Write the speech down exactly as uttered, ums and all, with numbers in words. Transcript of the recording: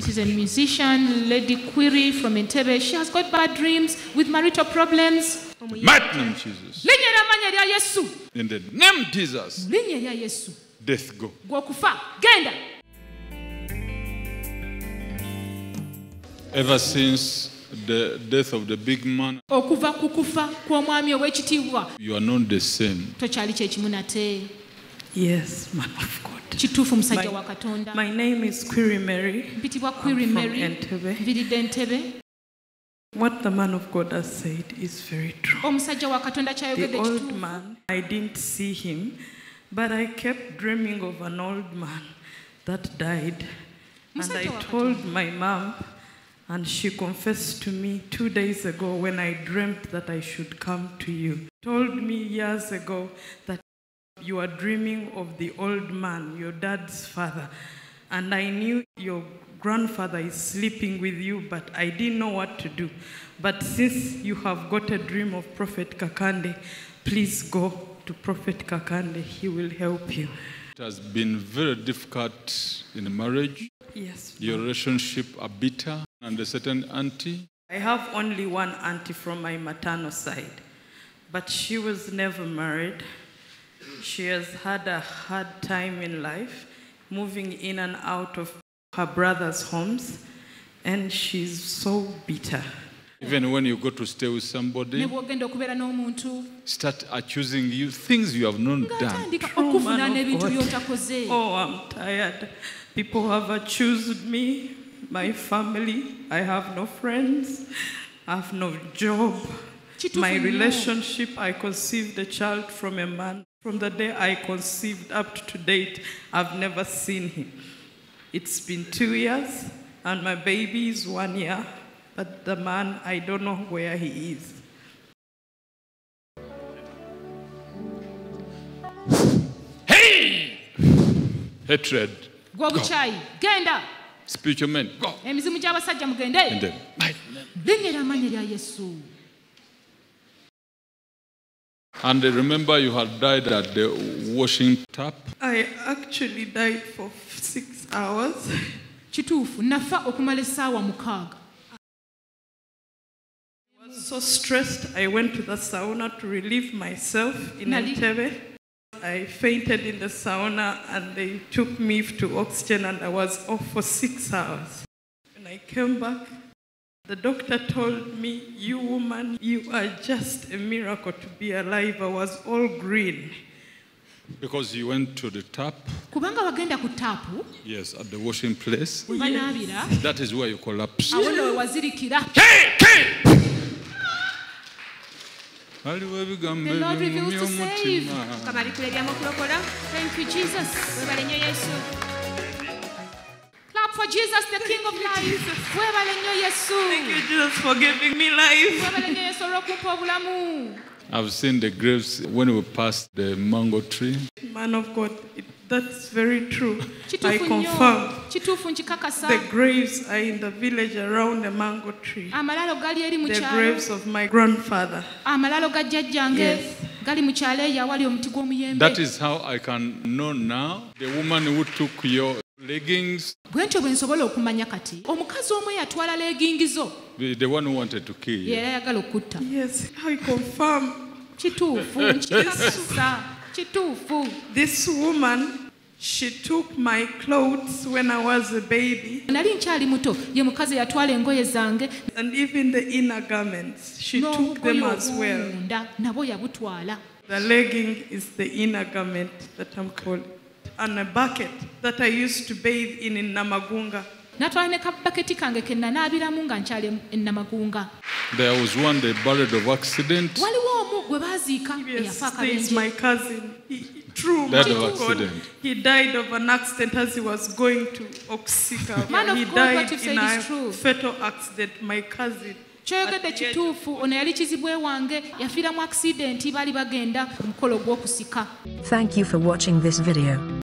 This is a musician, Lady Query from Entebbe. She has got bad dreams with marital problems. Mighty name Jesus. In the name of Jesus. Death go. Ever since the death of the big man, you are not the same. Yes, man of God. My, my name is Query Mary. I'm from Entebbe. What the man of God has said is very true. The old man, I didn't see him, but I kept dreaming of an old man that died. And I told my mom, and she confessed to me two days ago when I dreamt that I should come to you. Told me years ago that you are dreaming of the old man, your dad's father. And I knew your grandfather is sleeping with you, but I didn't know what to do. But since you have got a dream of Prophet Kakande, please go to Prophet Kakande. He will help you. It has been very difficult in marriage. Yes. Your relationship are bitter, and a certain auntie. I have only one auntie from my maternal side, but she was never married. She has had a hard time in life, moving in and out of her brother's homes, and she's so bitter. Even when you go to stay with somebody, start accusing you things you have not done. True, man of God. Oh, I'm tired. People have accused me, my family. I have no friends. I have no job. My relationship, I conceived a child from a man. From the day I conceived up to date, I've never seen him. It's been two years, and my baby is one year, but the man, I don't know where he is. Hey! Hatred. Go. Spiritual men, go. And then, and remember, you had died at the washing tap. I actually died for six hours. I was so stressed, I went to the sauna to relieve myself in Entebbe. I fainted in the sauna and they took me to oxygen and I was off for six hours. When I came back, the doctor told me, you woman, you are just a miracle to be alive. I was all green. Because you went to the tap? Yes, at the washing place. Yes. That is where you collapsed. Hey! Hey! The Lord reveals to save. Thank you, Jesus. Clap for Jesus, the King of life. Thank you, Jesus, for giving me life. I've seen the graves when we passed the mango tree. Man of God, it, that's very true. I confirm. The graves are in the village around the mango tree. The graves of my grandfather. Yes. That is how I can know now. The woman who took your leggings, the, the one who wanted to kill you. Yes, I confirm. This woman, she took my clothes when I was a baby. And even the inner garments, she took them as well. The legging is the inner garment that I'm calling. And a bucket that I used to bathe in in Namagunga. There was one they buried of accident. Yes, there is my cousin. He, true, died man of of God. accident. He died of an accident as he was going to Oxika. He died in a fatal accident, my cousin. Kyoyogedde kituufu ono yali kizibwe wange yafiira mu accident bali bagenda ku mukolo gw'okusika. Thank you for watching this video.